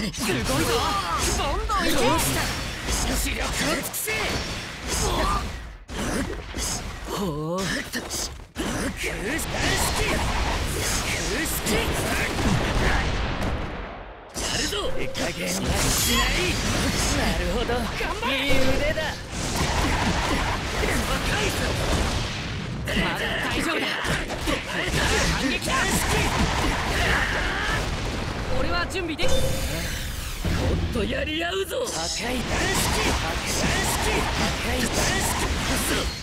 すごいぞ。どんどんいけ。視力を尽くせ。ほう。空式。やるぞ。手加減はしない。なるほど。いい腕だ。若いぞ。まだ大丈夫だ。反撃だ。俺は準備でき。もっとやり合うぞ。破壊断式。破壊断式。破壊断式。